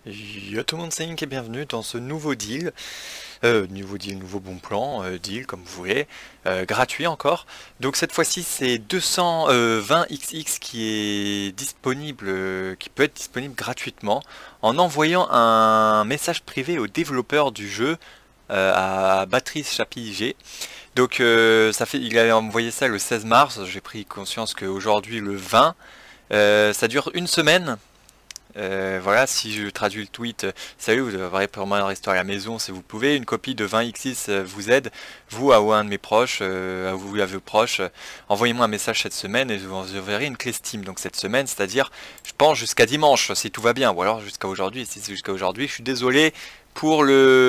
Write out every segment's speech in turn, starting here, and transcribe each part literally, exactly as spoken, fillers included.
Yo tout le monde, c'est Link et bienvenue dans ce nouveau deal, euh, nouveau deal, nouveau bon plan, euh, deal comme vous voulez, euh, gratuit encore. Donc cette fois-ci c'est deux cent vingt X X qui est disponible, euh, qui peut être disponible gratuitement en envoyant un message privé au développeur du jeu, euh, à Batrice Chapi G. Donc euh, ça fait, il avait envoyé ça le seize mars, j'ai pris conscience qu'aujourd'hui le vingt, euh, ça dure une semaine. Euh, voilà, si je traduis le tweet, euh, salut, vous devrez permanent rester à la maison si vous pouvez. Une copie de vingt X six euh, vous aide, vous ou un de mes proches, euh, à vous à vos proches. euh, Envoyez-moi un message cette semaine et vous enverrez une clé Steam. Donc cette semaine, c'est-à-dire, je pense jusqu'à dimanche, si tout va bien, ou alors jusqu'à aujourd'hui. Si c'est jusqu'à aujourd'hui, je suis désolé pour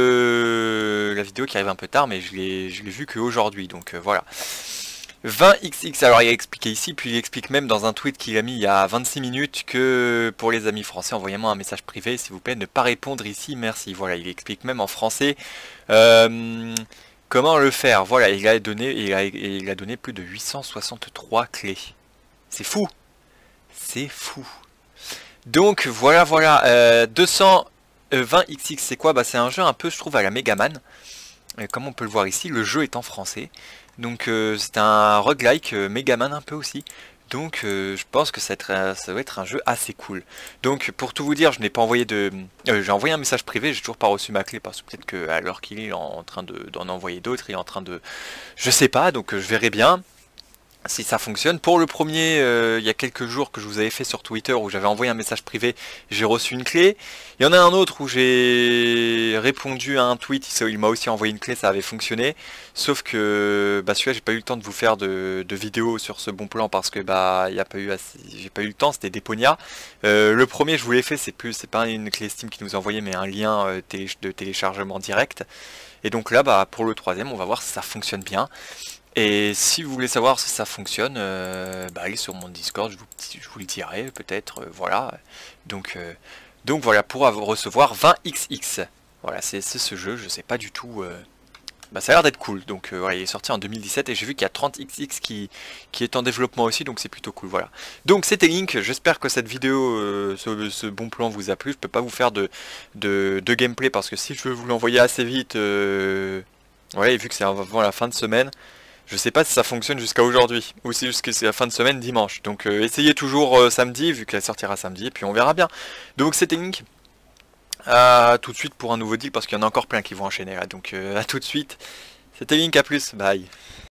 le la vidéo qui arrive un peu tard, mais je l'ai je l'ai vu qu'aujourd'hui. Donc euh, voilà. vingt X X, alors il a expliqué ici, puis il explique même dans un tweet qu'il a mis il y a vingt-six minutes que pour les amis français, envoyez-moi un message privé, s'il vous plaît, ne pas répondre ici, merci. Voilà, il explique même en français euh, comment le faire. Voilà, il a donné, il a, il a donné plus de huit cent soixante-trois clés. C'est fou, c'est fou. Donc voilà, voilà, euh, deux cent vingt X X, c'est quoi? Bah, c'est un jeu un peu, je trouve, à la Megaman. Et comme on peut le voir ici, le jeu est en français. Donc euh, c'est un roguelike euh, Megaman un peu aussi. Donc euh, je pense que ça, être, un- ça va être un jeu assez cool. Donc pour tout vous dire, je n'ai pas envoyé de... euh, j'ai envoyé un message privé, j'ai toujours pas reçu ma clé parce que peut-être qu'à l'heure qu'il est, il est en train de- d'en envoyer d'autres, il est en train de... Je sais pas, donc euh, je verrai bien si ça fonctionne. Pour le premier, euh, il y a quelques jours que je vous avais fait sur Twitter où j'avais envoyé un message privé, j'ai reçu une clé. Il y en a un autre où j'ai répondu à un tweet, il m'a aussi envoyé une clé, ça avait fonctionné. Sauf que bah celui-là, j'ai pas eu le temps de vous faire de, de vidéo sur ce bon plan parce que bah il y a pas eu assez, j'ai pas eu le temps, c'était des pognards. Euh, le premier, je vous l'ai fait, c'est plus, c'est pas une clé Steam qui nous a envoyé, mais un lien euh, télé, de téléchargement direct. Et donc là, bah pour le troisième, on va voir si ça fonctionne bien. Et si vous voulez savoir si ça fonctionne, euh, bah allez sur mon Discord, je vous, je vous le dirai peut-être, euh, voilà. Donc, euh, donc voilà, pour avoir- recevoir vingt X X. Voilà, c'est c'est ce jeu, je sais pas du tout... euh, Bah ça a l'air d'être cool, donc euh, voilà, il est sorti en deux mille dix-sept et j'ai vu qu'il y a trente X X qui, qui est en développement aussi, donc c'est plutôt cool, voilà. Donc c'était Link, j'espère que cette vidéo, euh, ce, ce bon plan vous a plu. Je peux pas vous faire de, de, de gameplay parce que si je veux vous l'envoyer assez vite, euh, ouais, et vu que c'est avant la fin de semaine, je sais pas si ça fonctionne jusqu'à aujourd'hui, ou si jusqu'à la fin de semaine dimanche. Donc euh, essayez toujours euh, samedi, vu qu'elle sortira samedi, et puis on verra bien. Donc c'était Link, à tout de suite pour un nouveau deal, parce qu'il y en a encore plein qui vont enchaîner là. Donc euh, à tout de suite, c'était Link, à plus, bye.